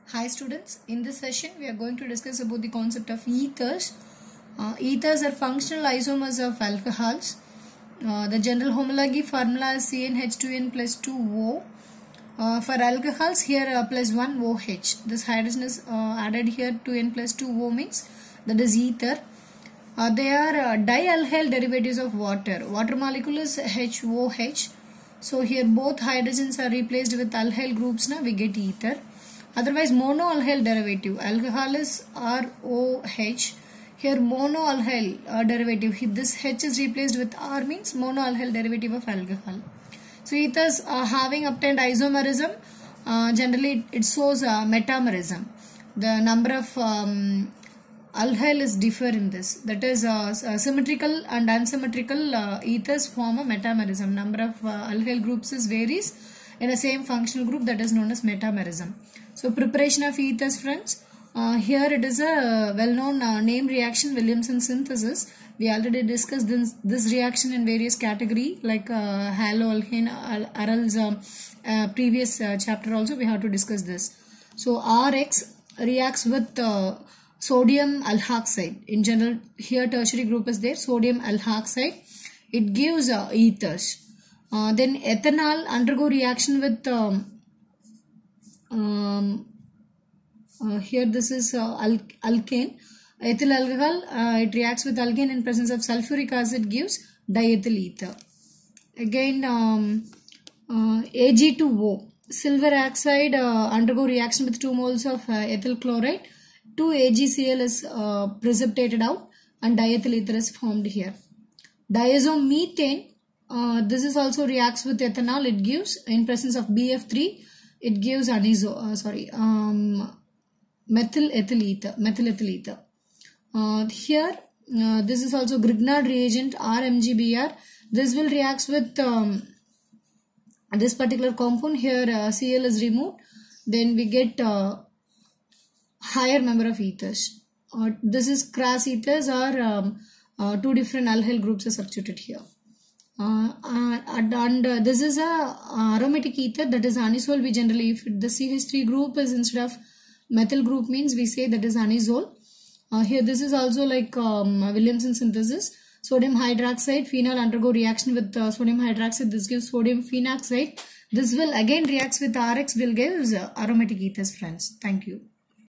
Hi students, in this session we are going to discuss about the concept of ethers. Ethers are functional isomers of alcohols. The general homology formula is CnH2n plus 2O. For alcohols here plus 1 OH. This hydrogen is added here to n plus 2O means that is ether. They are dialkyl derivatives of water. Water molecule is HOH. So here both hydrogens are replaced with alkyl groups. Now we get ether. Otherwise monoalkyl derivative. Alcohol is ROH. Here monoalkyl derivative. This H is replaced with R means monoalkyl derivative of alcohol. So ethers having obtained isomerism, generally it shows metamerism. The number of alkyl is differ in this. That is symmetrical and unsymmetrical ethers form a metamerism. Number of alkyl groups is varies in the same functional group, that is known as metamerism. So preparation of ethers, friends. Here it is a well-known name reaction, Williamson synthesis. We already discussed this reaction in various category like haloalkane, Aral's previous chapter also we have to discuss this. So RX reacts with sodium alkoxide. In general here tertiary group is there, sodium alkoxide. It gives ethers. Then ethanol undergo reaction with here this is alkane. Ethyl alcohol, it reacts with alkane in presence of sulfuric acid, gives diethyl ether. Again Ag2O, silver oxide undergo reaction with 2 moles of ethyl chloride. 2 AgCl is precipitated out and diethyl ether is formed here. Diazomethane, this is also reacts with ethanol. It gives in presence of BF3, it gives methyl ethyl ether. Here this is also Grignard reagent RMGBr. This will reacts with this particular compound. Here Cl is removed, then we get higher number of ethers. This is crass ethers or 2 different alkyl groups are substituted here. And this is a aromatic ether, that is anisole. We generally, if the CH3 group is instead of methyl group means we say that is anisole. Here this is also like Williamson synthesis. Sodium hydroxide, phenol undergo reaction with sodium hydroxide. This gives sodium phenoxide. This will again reacts with RX, will give aromatic ethers, friends. Thank you.